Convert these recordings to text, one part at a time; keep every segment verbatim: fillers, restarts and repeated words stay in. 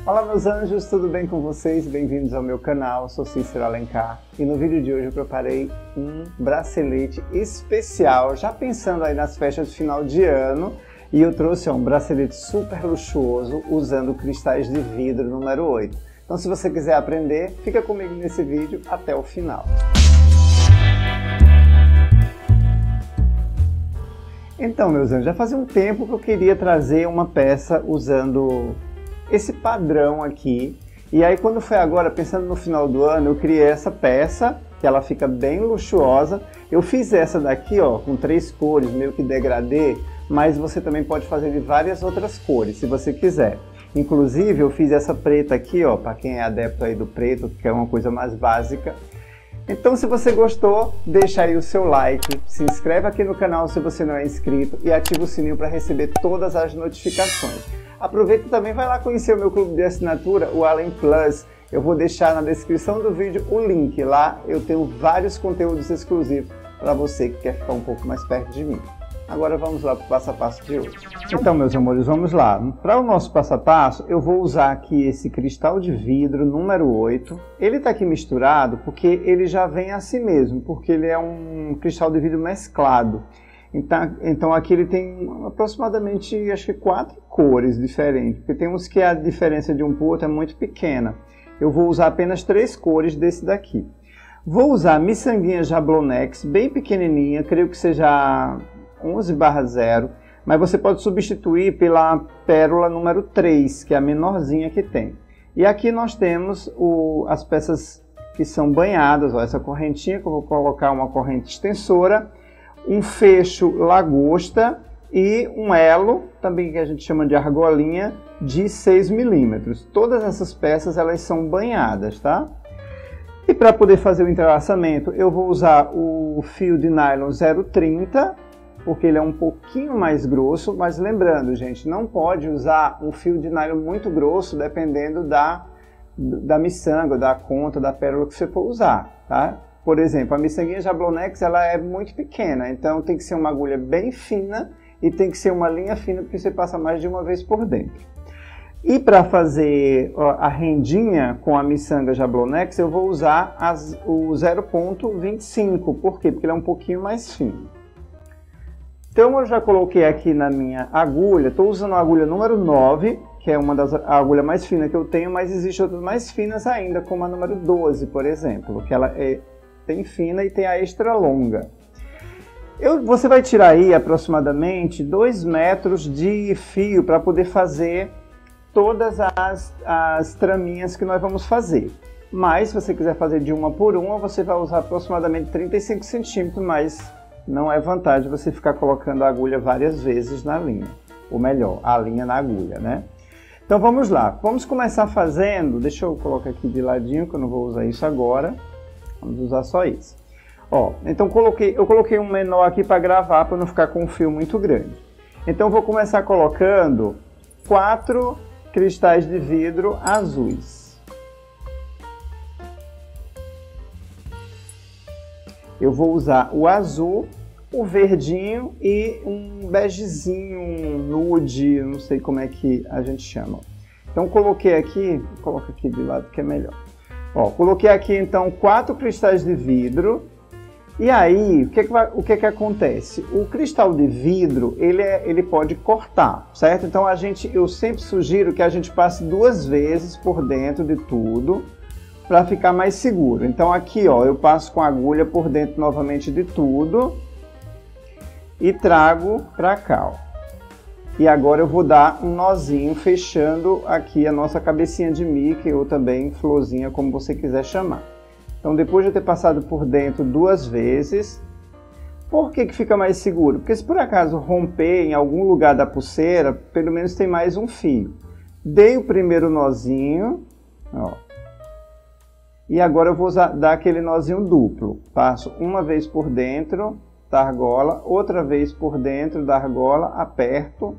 Olá meus anjos, tudo bem com vocês? Bem-vindos ao meu canal, sou Cícero Alencar e no vídeo de hoje eu preparei um bracelete especial, já pensando aí nas festas de final de ano, e eu trouxe ó, um bracelete super luxuoso usando cristais de vidro número oito. Então se você quiser aprender, fica comigo nesse vídeo até o final. Então meus anjos, já fazia um tempo que eu queria trazer uma peça usando esse padrão aqui, e aí quando foi agora, pensando no final do ano, eu criei essa peça, que ela fica bem luxuosa. Eu fiz essa daqui, ó, com três cores, meio que degradê, mas você também pode fazer de várias outras cores, se você quiser. Inclusive, eu fiz essa preta aqui, ó, para quem é adepto aí do preto, que é uma coisa mais básica. Então, se você gostou, deixa aí o seu like, se inscreve aqui no canal se você não é inscrito e ativa o sininho para receber todas as notificações. Aproveita e também vai lá conhecer o meu clube de assinatura, o Allen Plus. Eu vou deixar na descrição do vídeo o link. Lá eu tenho vários conteúdos exclusivos para você que quer ficar um pouco mais perto de mim. Agora vamos lá para o passo a passo de hoje. Então, meus amores, vamos lá. Para o nosso passo a passo, eu vou usar aqui esse cristal de vidro número oito. Ele está aqui misturado porque ele já vem assim mesmo, porque ele é um cristal de vidro mesclado. Então, então aqui ele tem aproximadamente, acho que quatro cores diferentes, porque tem uns que a diferença de um para o outro é muito pequena. Eu vou usar apenas três cores desse daqui. Vou usar a miçanguinha Jablonex, bem pequenininha, creio que seja onze barra zero, mas você pode substituir pela pérola número três, que é a menorzinha que tem. E aqui nós temos o, as peças que são banhadas, ó, essa correntinha, que eu vou colocar uma corrente extensora, um fecho lagosta e um elo, também que a gente chama de argolinha, de seis milímetros. Todas essas peças elas são banhadas, tá? E para poder fazer o entrelaçamento, eu vou usar o fio de nylon zero trinta, porque ele é um pouquinho mais grosso, mas lembrando, gente, não pode usar um fio de nylon muito grosso, dependendo da, da miçanga, da conta, da pérola que você for usar, tá? Por exemplo, a miçanguinha Jablonex ela é muito pequena, então tem que ser uma agulha bem fina e tem que ser uma linha fina, porque você passa mais de uma vez por dentro. E para fazer ó, a rendinha com a miçanga Jablonex, eu vou usar as, o zero ponto vinte e cinco, por quê? Porque ele é um pouquinho mais fino. Então eu já coloquei aqui na minha agulha, estou usando a agulha número nove, que é uma das agulhas mais finas que eu tenho, mas existem outras mais finas ainda, como a número doze, por exemplo, que ela é tem fina e tem a extra longa. Eu, você vai tirar aí aproximadamente dois metros de fio para poder fazer todas as, as traminhas que nós vamos fazer. Mas se você quiser fazer de uma por uma, você vai usar aproximadamente trinta e cinco centímetros, mas não é vantagem você ficar colocando a agulha várias vezes na linha. Ou melhor, a linha na agulha, né? Então vamos lá. Vamos começar fazendo, deixa eu colocar aqui de ladinho, que eu não vou usar isso agora. Vamos usar só isso. Ó, então coloquei, eu coloquei um menor aqui para gravar, para não ficar com um fio muito grande. Então vou começar colocando quatro cristais de vidro azuis. Eu vou usar o azul, o verdinho e um begezinho, um nude, não sei como é que a gente chama. Então coloquei aqui, coloca aqui de lado que é melhor. Ó, coloquei aqui então quatro cristais de vidro. E aí, o que que, vai, o que que acontece? O cristal de vidro, ele, é, ele pode cortar, certo? Então a gente, eu sempre sugiro que a gente passe duas vezes por dentro de tudo, para ficar mais seguro. Então aqui, ó, eu passo com a agulha por dentro novamente de tudo e trago para cá, ó. E agora eu vou dar um nozinho fechando aqui a nossa cabecinha de Mickey ou também florzinha, como você quiser chamar. Então depois de eu ter passado por dentro duas vezes, por que que fica mais seguro? Porque se por acaso romper em algum lugar da pulseira, pelo menos tem mais um fio. Dei o primeiro nozinho, ó. E agora eu vou usar, dar aquele nozinho duplo. Passo uma vez por dentro da argola, outra vez por dentro da argola, aperto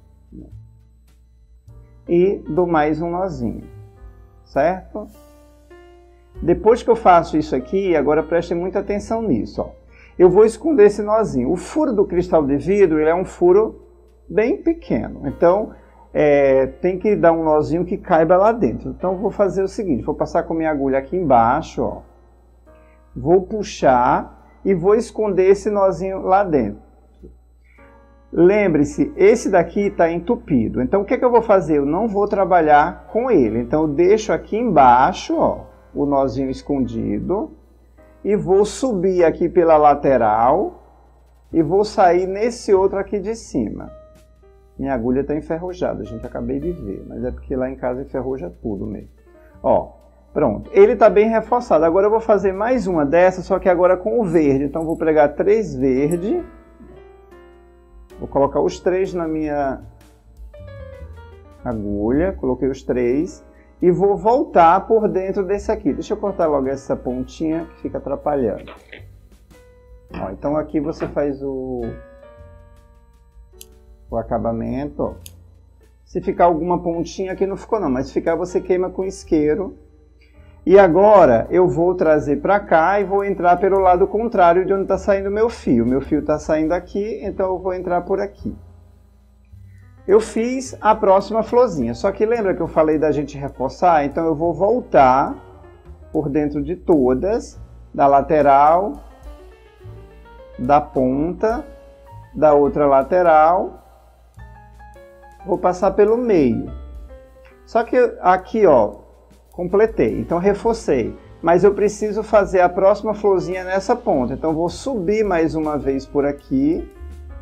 e dou mais um nozinho, certo? Depois que eu faço isso aqui, agora prestem muita atenção nisso, ó. Eu vou esconder esse nozinho. O furo do cristal de vidro ele é um furo bem pequeno, então é, tem que dar um nozinho que caiba lá dentro. Então, vou fazer o seguinte, vou passar com minha agulha aqui embaixo, ó. Vou puxar e vou esconder esse nozinho lá dentro. Lembre-se, esse daqui está entupido. Então, o que, é que eu vou fazer? Eu não vou trabalhar com ele. Então, eu deixo aqui embaixo, ó, o nozinho escondido. E vou subir aqui pela lateral. E vou sair nesse outro aqui de cima. Minha agulha está enferrujada, gente. Acabei de ver. Mas é porque lá em casa enferruja tudo mesmo. Ó, pronto. Ele está bem reforçado. Agora eu vou fazer mais uma dessa, só que agora com o verde. Então, vou pregar três verde. Vou colocar os três na minha agulha, coloquei os três, e vou voltar por dentro desse aqui. Deixa eu cortar logo essa pontinha que fica atrapalhando. Ó, então aqui você faz o, o acabamento. Ó. Se ficar alguma pontinha aqui não ficou não, mas se ficar você queima com isqueiro. E agora eu vou trazer para cá e vou entrar pelo lado contrário de onde está saindo o meu fio. Meu fio está saindo aqui, então eu vou entrar por aqui. Eu fiz a próxima florzinha, só que lembra que eu falei da gente reforçar? Então eu vou voltar por dentro de todas, da lateral, da ponta, da outra lateral, vou passar pelo meio. Só que aqui, ó, completei, então reforcei, mas eu preciso fazer a próxima florzinha nessa ponta, então vou subir mais uma vez por aqui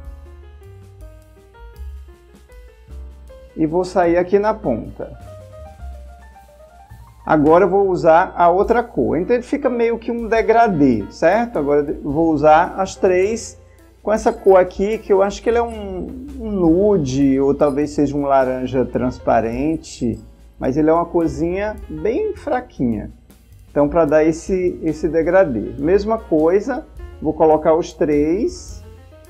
e vou sair aqui na ponta. Agora eu vou usar a outra cor, então ele fica meio que um degradê, certo? Agora eu vou usar as três com essa cor aqui, que eu acho que ele é um, um nude, ou talvez seja um laranja transparente, mas ele é uma corzinha bem fraquinha. Então, para dar esse, esse degradê. Mesma coisa, vou colocar os três.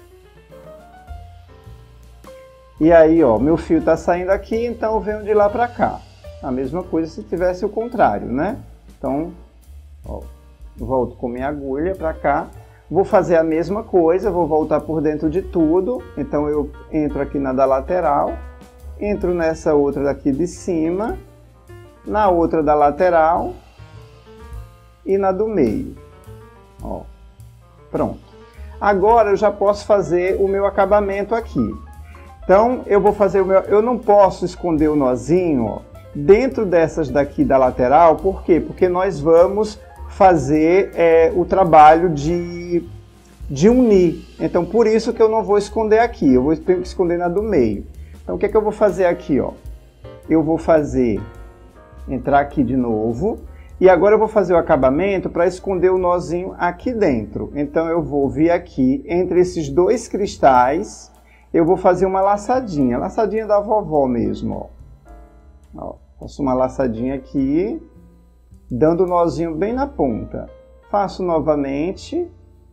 E aí, ó, meu fio está saindo aqui, então eu venho de lá para cá. A mesma coisa se tivesse o contrário, né? Então, ó, volto com minha agulha para cá. Vou fazer a mesma coisa, vou voltar por dentro de tudo. Então, eu entro aqui na da lateral. Entro nessa outra daqui de cima, na outra da lateral e na do meio. Ó, pronto. Agora eu já posso fazer o meu acabamento aqui. Então eu vou fazer o meu... Eu não posso esconder o nozinho, ó, dentro dessas daqui da lateral. Por quê? Porque nós vamos fazer é, o trabalho de, de unir. Então por isso que eu não vou esconder aqui. Eu vou ter que esconder na do meio. Então, o que é que eu vou fazer aqui, ó? Eu vou fazer, entrar aqui de novo, e agora eu vou fazer o acabamento para esconder o nozinho aqui dentro. Então, eu vou vir aqui, entre esses dois cristais, eu vou fazer uma laçadinha, laçadinha da vovó mesmo, ó. Ó, faço uma laçadinha aqui, dando o nozinho bem na ponta. Faço novamente...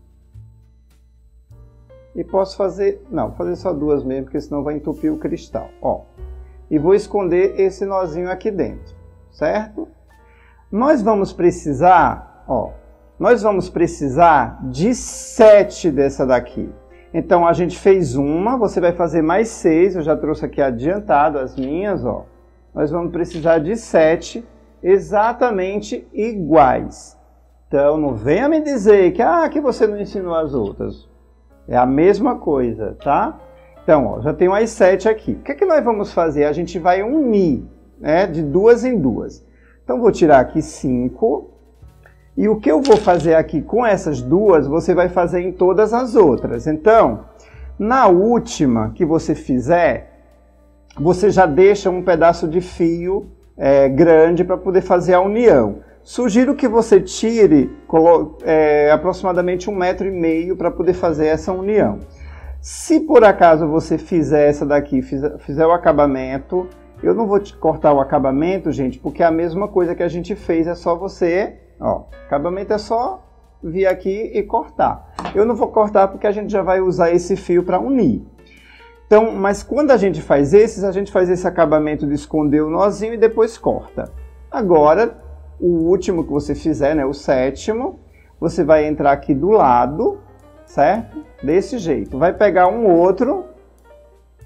E posso fazer, não, vou fazer só duas mesmo, porque senão vai entupir o cristal, ó. E vou esconder esse nozinho aqui dentro, certo? Nós vamos precisar, ó, nós vamos precisar de sete dessa daqui. Então, a gente fez uma, você vai fazer mais seis, eu já trouxe aqui adiantado as minhas, ó. Nós vamos precisar de sete exatamente iguais. Então, não venha me dizer que, ah, que você não ensinou as outras. É a mesma coisa, tá? Então, ó, já tenho as sete aqui. O que é que nós vamos fazer? A gente vai unir, né, de duas em duas. Então, vou tirar aqui cinco. E o que eu vou fazer aqui com essas duas, você vai fazer em todas as outras. Então, na última que você fizer, você já deixa um pedaço de fio é, grande para poder fazer a união. Sugiro que você tire é, aproximadamente um metro e meio para poder fazer essa união. Se por acaso você fizer essa daqui, fizer, fizer o acabamento, eu não vou te cortar o acabamento, gente, porque é a mesma coisa que a gente fez, é só você, ó, acabamento é só vir aqui e cortar. Eu não vou cortar porque a gente já vai usar esse fio para unir. Então, mas quando a gente faz esses, a gente faz esse acabamento de esconder o nozinho e depois corta. Agora, o último que você fizer, né, o sétimo, você vai entrar aqui do lado, certo? Desse jeito. Vai pegar um outro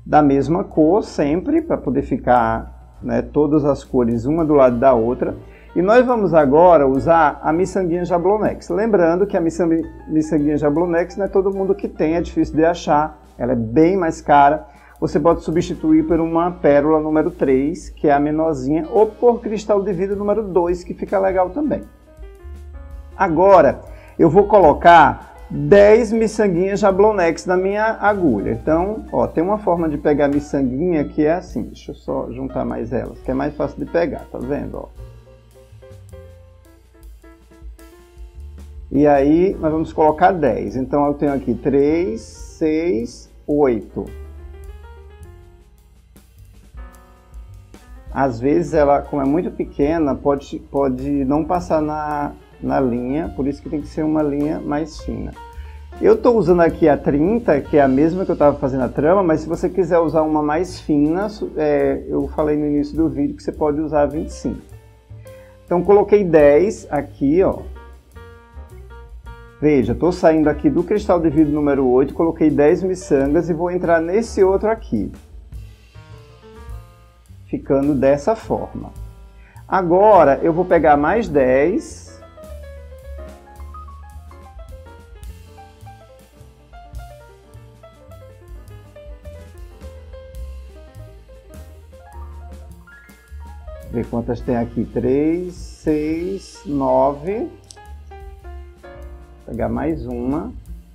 da mesma cor sempre, para poder ficar, né, todas as cores uma do lado da outra. E nós vamos agora usar a miçanguinha Jablonex. Lembrando que a miçanguinha Jablonex não é todo mundo que tem, é difícil de achar, ela é bem mais cara. Você pode substituir por uma pérola número três, que é a menorzinha, ou por cristal de vidro número dois, que fica legal também. Agora, eu vou colocar dez miçanguinhas Jablonex na minha agulha. Então, ó, tem uma forma de pegar a miçanguinha que é assim. Deixa eu só juntar mais elas, que é mais fácil de pegar, tá vendo? Ó. E aí, nós vamos colocar dez. Então, eu tenho aqui três, seis, oito. Às vezes, ela, como é muito pequena, pode, pode não passar na... na linha, por isso que tem que ser uma linha mais fina. Eu estou usando aqui a trinta, que é a mesma que eu estava fazendo a trama, mas se você quiser usar uma mais fina, é, eu falei no início do vídeo que você pode usar a vinte e cinco. Então coloquei dez aqui, ó. Veja, estou saindo aqui do cristal de vidro número oito, coloquei dez miçangas e vou entrar nesse outro aqui. Ficando dessa forma. Agora eu vou pegar mais dez... ver quantas tem aqui, três, seis, nove, vou pegar mais uma,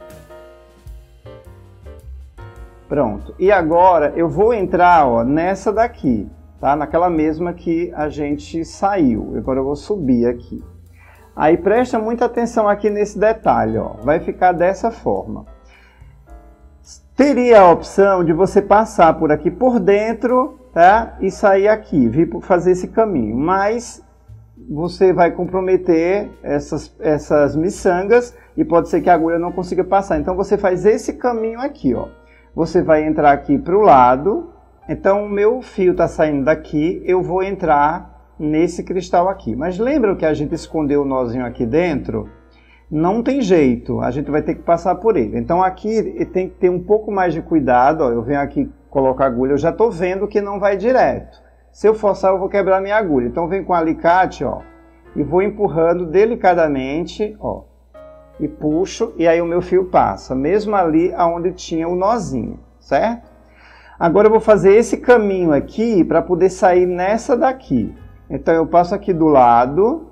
pronto, e agora eu vou entrar, ó, nessa daqui, tá? Naquela mesma que a gente saiu, agora eu vou subir aqui, aí presta muita atenção aqui nesse detalhe, ó, vai ficar dessa forma. Teria a opção de você passar por aqui por dentro, tá? E sair aqui, vir fazer esse caminho. Mas você vai comprometer essas, essas miçangas e pode ser que a agulha não consiga passar. Então você faz esse caminho aqui, ó. Você vai entrar aqui para o lado. Então o meu fio está saindo daqui, eu vou entrar nesse cristal aqui. Mas lembra que a gente escondeu o nozinho aqui dentro? Não tem jeito, a gente vai ter que passar por ele. Então aqui tem que ter um pouco mais de cuidado, ó, eu venho aqui colocar a agulha, eu já estou vendo que não vai direto. Se eu forçar, eu vou quebrar minha agulha. Então venho com o alicate, ó, e vou empurrando delicadamente, ó, e puxo, e aí o meu fio passa, mesmo ali onde tinha o nozinho, certo? Agora eu vou fazer esse caminho aqui para poder sair nessa daqui. Então eu passo aqui do lado...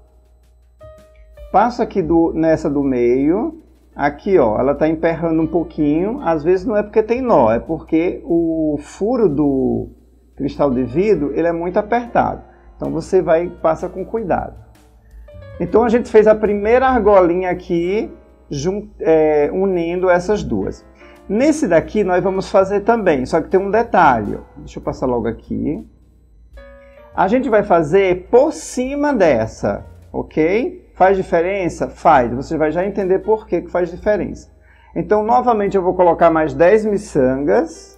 Passo aqui do, nessa do meio, aqui ó, ela está emperrando um pouquinho, às vezes não é porque tem nó, é porque o furo do cristal de vidro, ele é muito apertado. Então você vai, passa com cuidado. Então a gente fez a primeira argolinha aqui, jun, é, unindo essas duas. Nesse daqui nós vamos fazer também, só que tem um detalhe, ó. Deixa eu passar logo aqui. A gente vai fazer por cima dessa, ok? Faz diferença? Faz. Você vai já entender por que que faz diferença. Então, novamente, eu vou colocar mais dez miçangas.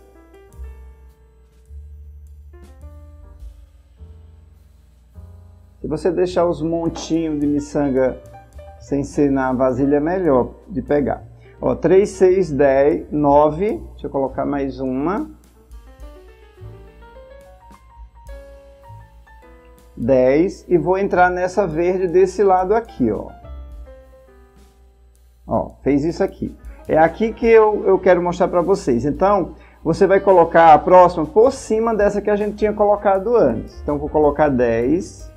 Se você deixar os montinhos de miçanga sem ser na vasilha, é melhor de pegar. Ó, três, seis, dez, nove. Deixa eu colocar mais uma. dez, e vou entrar nessa verde desse lado aqui, ó. Ó, fez isso aqui. É aqui que eu, eu quero mostrar para vocês. Então, você vai colocar a próxima por cima dessa que a gente tinha colocado antes. Então, vou colocar dez.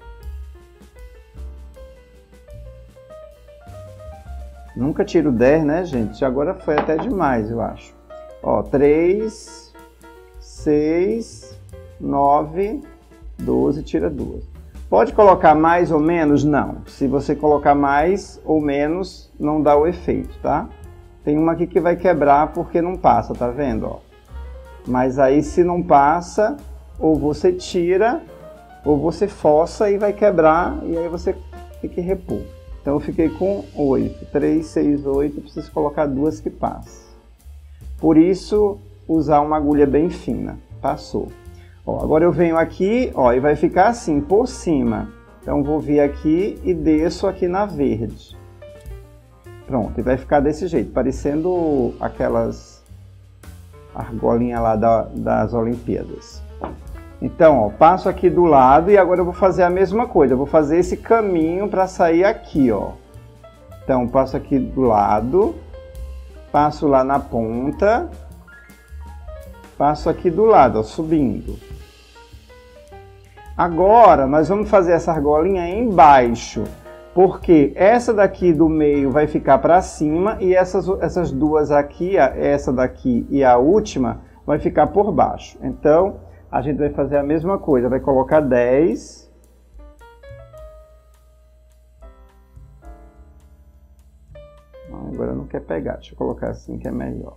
Nunca tiro dez, né, gente? Agora foi até demais, eu acho. Ó, três, seis, nove... doze, tira duas. Pode colocar mais ou menos? Não. Se você colocar mais ou menos, não dá o efeito, tá? Tem uma aqui que vai quebrar porque não passa, tá vendo? Ó. Mas aí se não passa, ou você tira, ou você força e vai quebrar, e aí você tem que repor. Então eu fiquei com oito. três, seis, oito, preciso colocar duas que passam. Por isso, usar uma agulha bem fina. Passou. Ó, agora eu venho aqui, ó, e vai ficar assim, por cima. Então vou vir aqui e desço aqui na verde. Pronto, e vai ficar desse jeito, parecendo aquelas a argolinha lá da, das Olimpíadas. Então, ó, passo aqui do lado e agora eu vou fazer a mesma coisa. Eu vou fazer esse caminho para sair aqui, ó. Então, passo aqui do lado, passo lá na ponta, passo aqui do lado, ó, subindo. Agora, nós vamos fazer essa argolinha embaixo, porque essa daqui do meio vai ficar para cima e essas, essas duas aqui, essa daqui e a última, vai ficar por baixo. Então, a gente vai fazer a mesma coisa, vai colocar dez. Agora não quer pegar, deixa eu colocar assim que é melhor.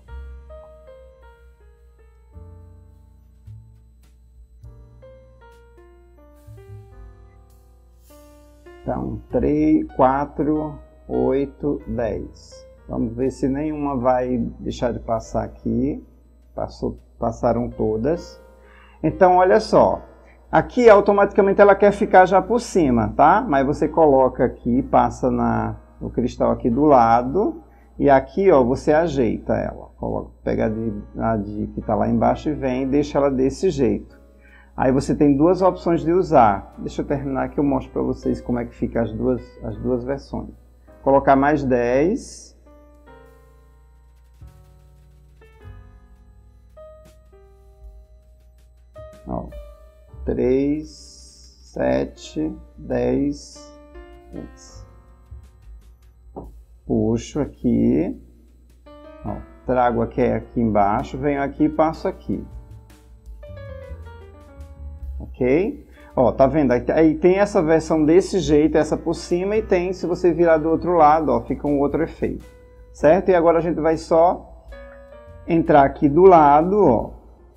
Então, três, quatro, oito, dez. Vamos ver se nenhuma vai deixar de passar aqui. Passou, passaram todas. Então, olha só. Aqui, automaticamente, ela quer ficar já por cima, tá? Mas você coloca aqui, passa na, no cristal aqui do lado. E aqui, ó, você ajeita ela. Coloca, pega a de, a de que tá lá embaixo e vem e deixa ela desse jeito. Aí você tem duas opções de usar. Deixa eu terminar que eu mostro para vocês como é que fica as duas, as duas versões. Colocar mais dez. Ó, três, sete, dez. Puxo aqui. Ó, trago aqui, aqui embaixo, venho aqui e passo aqui. Ok? Ó, tá vendo? Aí tem essa versão desse jeito, essa por cima, e tem, se você virar do outro lado, ó, fica um outro efeito. Certo? E agora a gente vai só entrar aqui do lado, ó.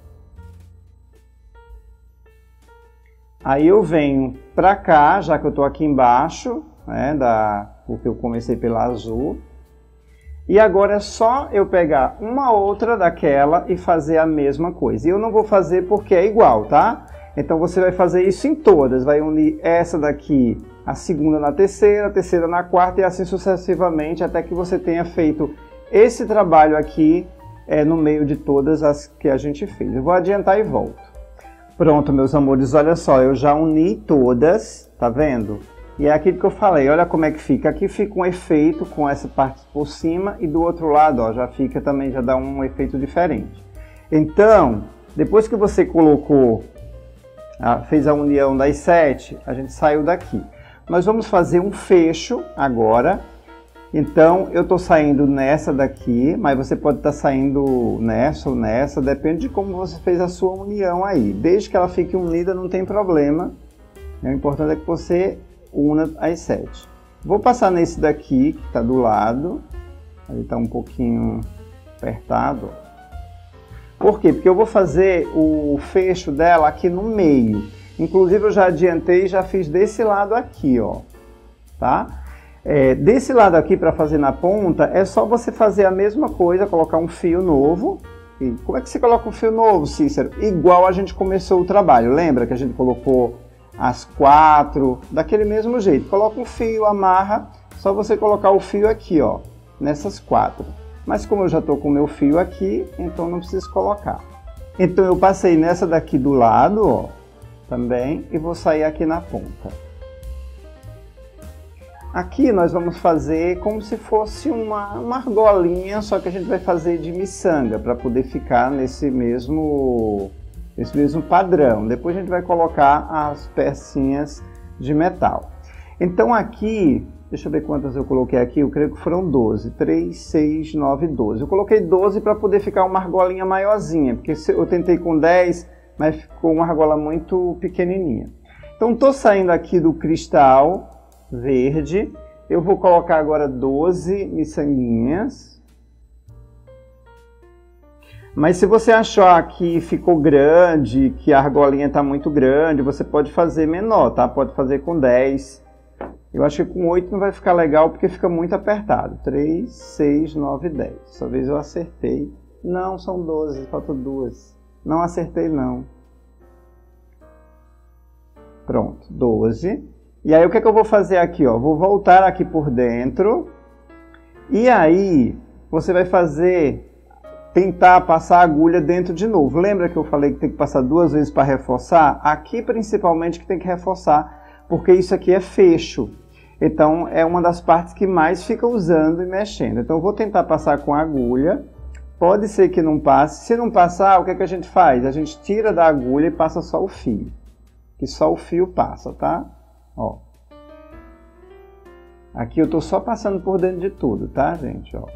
Aí eu venho pra cá, já que eu tô aqui embaixo, né, da, porque eu comecei pela azul. E agora é só eu pegar uma outra daquela e fazer a mesma coisa. E eu não vou fazer porque é igual, tá? Então você vai fazer isso em todas, vai unir essa daqui, a segunda na terceira, a terceira na quarta e assim sucessivamente, até que você tenha feito esse trabalho aqui é, no meio de todas as que a gente fez. Eu vou adiantar e volto. Pronto, meus amores, olha só, eu já uni todas, tá vendo? E é aquilo que eu falei, olha como é que fica. Aqui fica um efeito com essa parte por cima e do outro lado, ó, já fica também, já dá um efeito diferente. Então, depois que você colocou, fez a união das sete, a gente saiu daqui. Nós vamos fazer um fecho agora. Então, eu estou saindo nessa daqui, mas você pode estar saindo nessa ou nessa, depende de como você fez a sua união aí. Desde que ela fique unida, não tem problema. O importante é que você una as sete. Vou passar nesse daqui, que está do lado. Ele está um pouquinho apertado. Por quê? Porque eu vou fazer o fecho dela aqui no meio. Inclusive, eu já adiantei e já fiz desse lado aqui, ó. Tá? É, desse lado aqui, para fazer na ponta, é só você fazer a mesma coisa, colocar um fio novo. E como é que você coloca um fio novo, Cícero? Igual a gente começou o trabalho. Lembra que a gente colocou as quatro, daquele mesmo jeito. Coloca um fio, amarra, só você colocar o fio aqui, ó, nessas quatro. Mas como eu já estou com o meu fio aqui, então não preciso colocar. Então eu passei nessa daqui do lado, ó, também, e vou sair aqui na ponta. Aqui nós vamos fazer como se fosse uma, uma argolinha, só que a gente vai fazer de miçanga, para poder ficar nesse mesmo, nesse mesmo padrão. Depois a gente vai colocar as pecinhas de metal. Então aqui, deixa eu ver quantas eu coloquei aqui, eu creio que foram doze. três, seis, nove, doze. Eu coloquei doze para poder ficar uma argolinha maiorzinha, porque eu tentei com dez, mas ficou uma argola muito pequenininha. Então estou saindo aqui do cristal verde, eu vou colocar agora doze miçanguinhas. Mas se você achar que ficou grande, que a argolinha está muito grande, você pode fazer menor, tá? Pode fazer com dez. Eu acho que com oito não vai ficar legal porque fica muito apertado. três, seis, nove, dez. Dessa vez eu acertei. Não, são doze, faltam duas. Não acertei não. Pronto, doze. E aí o que é que eu vou fazer aqui, ó? Vou voltar aqui por dentro. E aí você vai fazer tentar passar a agulha dentro de novo. Lembra que eu falei que tem que passar duas vezes para reforçar? Aqui principalmente que tem que reforçar, porque isso aqui é fecho. Então é uma das partes que mais fica usando e mexendo. Então eu vou tentar passar com a agulha. Pode ser que não passe. Se não passar, o que é que a gente faz? A gente tira da agulha e passa só o fio. Que só o fio passa, tá? Ó. Aqui eu estou só passando por dentro de tudo, tá, gente? Ó.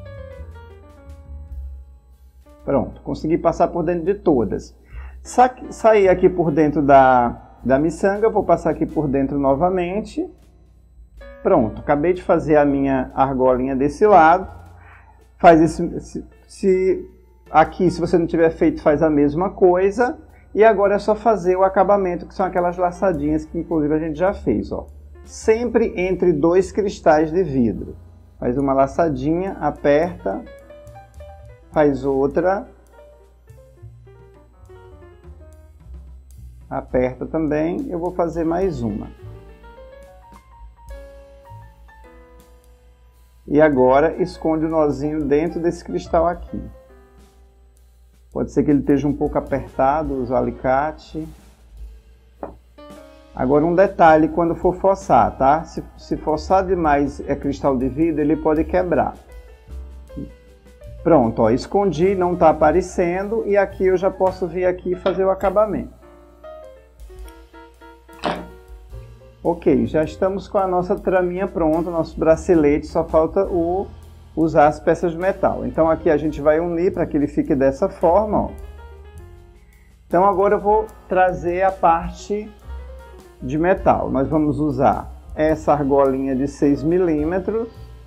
Pronto, consegui passar por dentro de todas. Sa saí aqui por dentro da, da miçanga, vou passar aqui por dentro novamente. Pronto, acabei de fazer a minha argolinha desse lado. Faz esse, se, se, aqui, se você não tiver feito, faz a mesma coisa. E agora é só fazer o acabamento, que são aquelas laçadinhas que inclusive a gente já fez, ó. Sempre entre dois cristais de vidro. Faz uma laçadinha, aperta, faz outra, aperta também. Eu vou fazer mais uma. E agora esconde o nozinho dentro desse cristal aqui. Pode ser que ele esteja um pouco apertado, usa o alicate. Agora um detalhe quando for forçar, tá? Se, se forçar demais é cristal de vidro, ele pode quebrar. Pronto, ó, escondi, não está aparecendo, e aqui eu já posso vir aqui e fazer o acabamento. Ok, já estamos com a nossa traminha pronta, nosso bracelete, só falta o, usar as peças de metal. Então aqui a gente vai unir para que ele fique dessa forma, ó. Então agora eu vou trazer a parte de metal. Nós vamos usar essa argolinha de seis milímetros,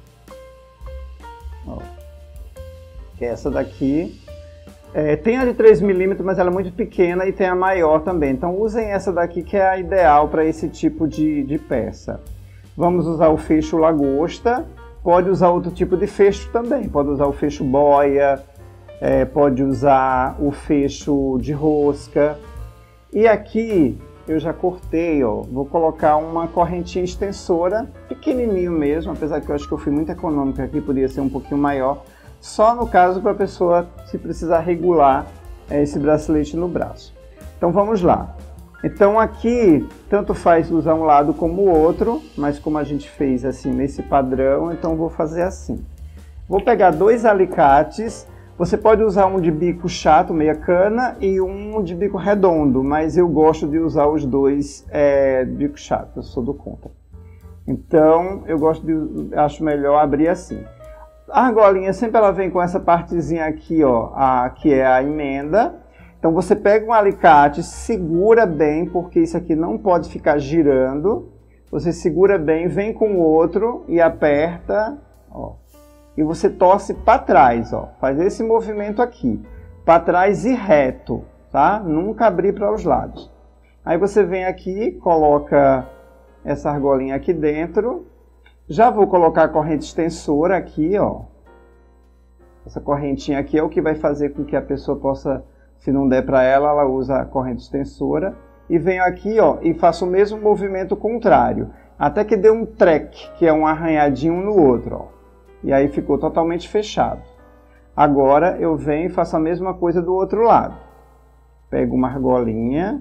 ó, que é essa daqui. É, tem a de três milímetros, mas ela é muito pequena, e tem a maior também. Então usem essa daqui, que é a ideal para esse tipo de, de peça. Vamos usar o fecho lagosta. Pode usar outro tipo de fecho também. Pode usar o fecho boia, é, pode usar o fecho de rosca. E aqui eu já cortei, ó, vou colocar uma correntinha extensora, pequenininho mesmo, apesar que eu acho que eu fui muito econômico aqui, poderia ser um pouquinho maior. Só no caso para a pessoa se precisar regular é, esse bracelete no braço. Então vamos lá. Então aqui tanto faz usar um lado como o outro, mas como a gente fez assim nesse padrão, então vou fazer assim. Vou pegar dois alicates. Você pode usar um de bico chato, meia cana, e um de bico redondo, mas eu gosto de usar os dois é, de bico chato, eu sou do contra. Então eu gosto de, acho melhor abrir assim. A argolinha sempre ela vem com essa partezinha aqui, ó, a, que é a emenda. Então você pega um alicate, segura bem, porque isso aqui não pode ficar girando. Você segura bem, vem com o outro e aperta, ó. E você torce para trás, ó. Faz esse movimento aqui, para trás e reto, tá? Nunca abrir para os lados. Aí você vem aqui, coloca essa argolinha aqui dentro. Já vou colocar a corrente extensora aqui, ó. Essa correntinha aqui é o que vai fazer com que a pessoa possa, se não der para ela, ela usa a corrente extensora. E venho aqui, ó, e faço o mesmo movimento contrário, até que dê um treque, que é um arranhadinho um no outro, ó. E aí ficou totalmente fechado. Agora eu venho e faço a mesma coisa do outro lado. Pego uma argolinha.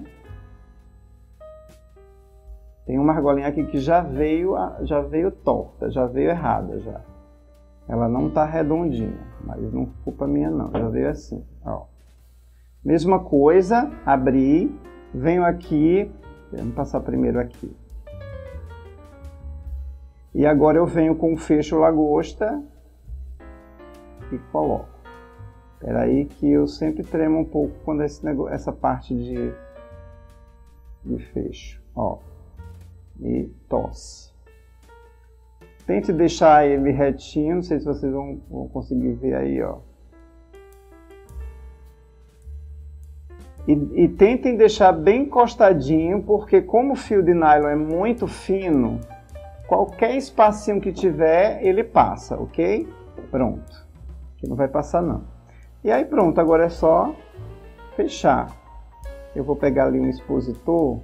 Tem uma argolinha aqui que já veio, já veio torta, já veio errada já. Ela não está redondinha, mas não é culpa minha não, já veio assim, ó. Mesma coisa, abri, venho aqui, vamos passar primeiro aqui. E agora eu venho com o fecho lagosta e coloco. Espera aí que eu sempre tremo um pouco quando esse negócio, essa parte de, de fecho, ó. E tosse. Tente deixar ele retinho, não sei se vocês vão, vão conseguir ver aí, ó. E, e tentem deixar bem encostadinho, porque como o fio de nylon é muito fino, qualquer espacinho que tiver, ele passa, ok? Pronto. Aqui não vai passar não. E aí pronto, agora é só fechar. Eu vou pegar ali um expositor.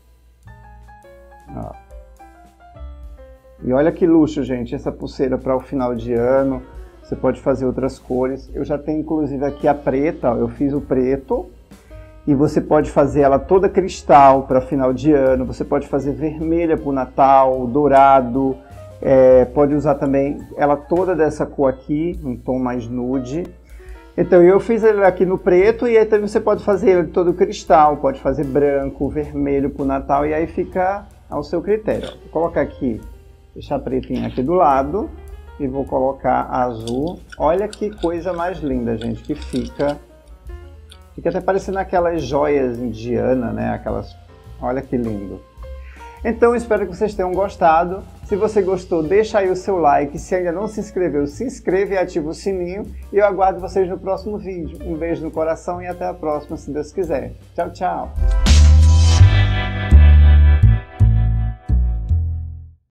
Ó. E olha que luxo, gente, essa pulseira para o final de ano. Você pode fazer outras cores. Eu já tenho inclusive aqui a preta, ó, eu fiz o preto. E você pode fazer ela toda cristal para final de ano. Você pode fazer vermelha para o Natal, dourado. É, pode usar também ela toda dessa cor aqui, um tom mais nude. Então eu fiz ele aqui no preto e aí também você pode fazer ele todo cristal. Pode fazer branco, vermelho para o Natal e aí fica ao seu critério. Vou colocar aqui, deixar a pretinha aqui do lado. E vou colocar azul. Olha que coisa mais linda, gente, que fica. Fica até parecendo aquelas joias indianas, né? Aquelas. Olha que lindo. Então, espero que vocês tenham gostado. Se você gostou, deixa aí o seu like. Se ainda não se inscreveu, se inscreva e ativa o sininho. E eu aguardo vocês no próximo vídeo. Um beijo no coração e até a próxima, se Deus quiser. Tchau, tchau!